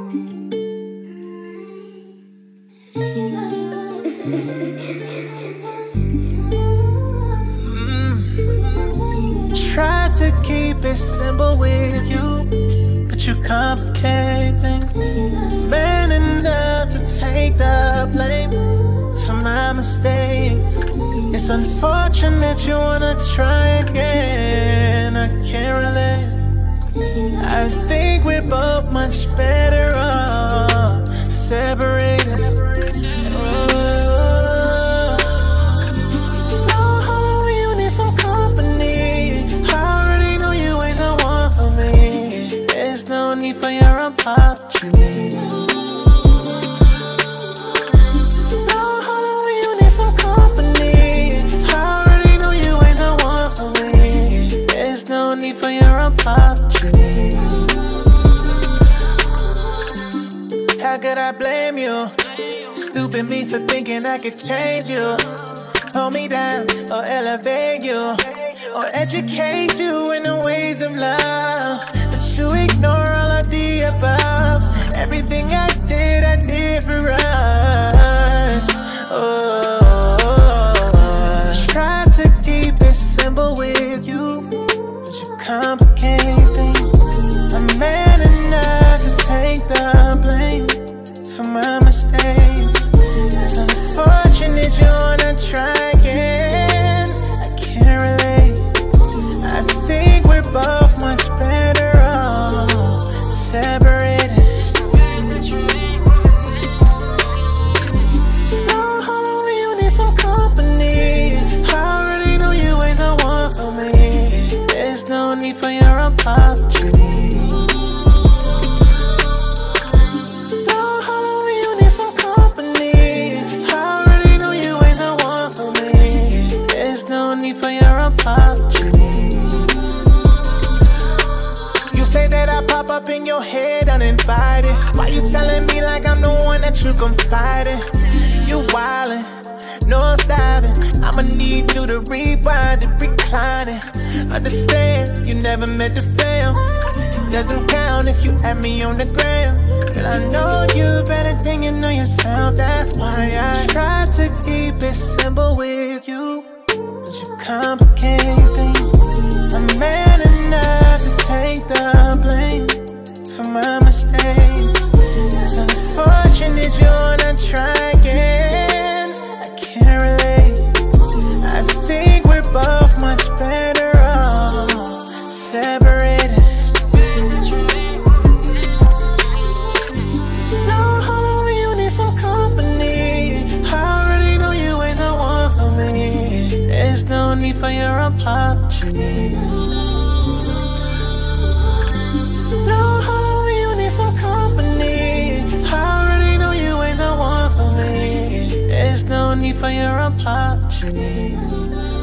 Try to keep it simple with you, but you complicate things. Man enough to take the blame for my mistakes. It's unfortunate you wanna try again. I can't relate. I think we're both much better off separated. No need for your apology. No, holler, you need some company. I already know you ain't the one for me. There's no need for your apology. How could I blame you? Stupid me for thinking I could change you. Hold me down or elevate you, or educate you in the ways of love. You ignore all of the above. Everything I did for us. Try to keep it simple with you, but you complicate things. I'm man enough to take the blame for my mistakes. It's unfortunate you wanna try again. I can't relate. I think we're both much better separated. No, holler, you need some company. I already know you ain't the one for me. There's no need for your apology. No, holler, you need some company. I already know you ain't the one for me. There's no need for your apology. Say that I pop up in your head uninvited. Why you telling me like I'm the one that you confide in? You wildin', no stopping. I'ma need you to rewind and recline it. Understand, you never met the fam. Doesn't count if you add me on the gram. Girl, I know you better than you know yourself. That's why I try to keep it simple with you, but you complicate things. I'm man enough to take the blame for my mistakes. It's unfortunate you wanna try again. I can't relate. I think we're both much better off separated. No, holler, you need some company. I already know you ain't the one for me. There's no need for your apology. No, holler, you need some company. I already know you ain't the one for me. There's no need for your apology.